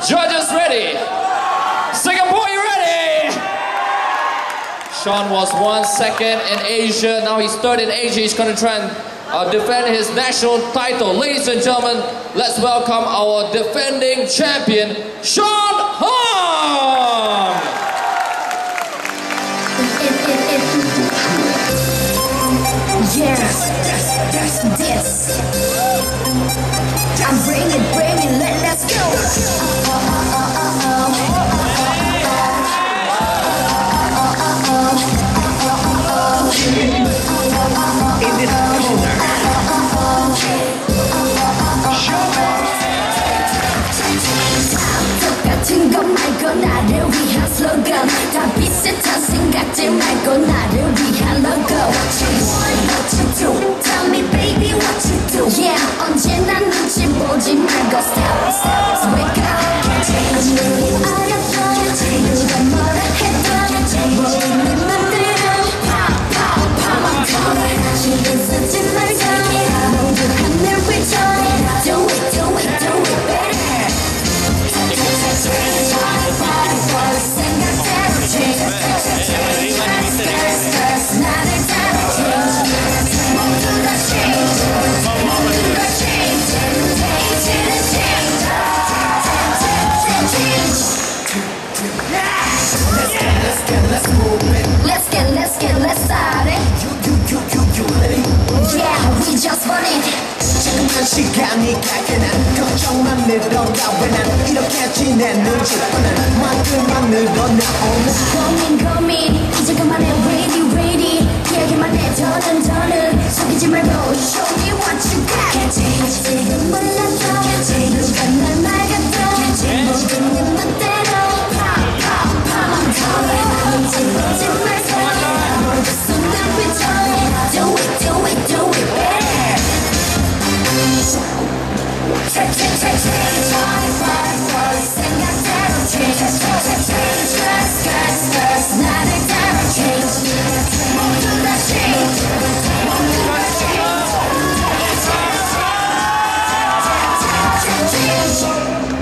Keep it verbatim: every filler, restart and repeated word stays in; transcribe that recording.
Judges ready. Singapore, you ready? Sean was one second in Asia. Now he's third in Asia. He's going to try and uh, defend his national title. Ladies and gentlemen, let's welcome our defending champion, Sean Hong. Yes, yes, yes. I'm bringing, bringing, let, let's go. Uh, uh, uh, uh, uh, In this corner, 똑같은 것 말고 나를 위한 슬로건 다 비슷한 생각들 말고 나를 위한 로고 What you do? Tell me baby what you do? Yeah 언제나 눈치 보지 말고 stop stop wake up 아무리 어렵던 누가 뭐라 해도 모르는 맘대로 pop pop pop I'm coming 신경 쓰지 말고 모두 하늘 위쳐 Do it do it do it baby Let's get, let's get, let's start it. Yeah, we just want it. 지금은 시간이 가게 난 걱정만 늘어가 왜 난 이렇게 지내는지 뻔한 만큼만 늘어나오나 고민 고민 이제 그만해 ready ready 얘기만 해 더는 더는 속이지 말고 show me what you got 지금 몰라도 누가 날 막아도 모든 내 멋대로 pop pop pop I'm coming 눈치 보지 말고 모두 손을 위쳐 Do it do it do it baby Take, take, take, take, time, time, time, 생각대로 change, change, change, change, stress, stress, 나를 따라 change, 모두 다 change, 모두 다 change, change, change, change.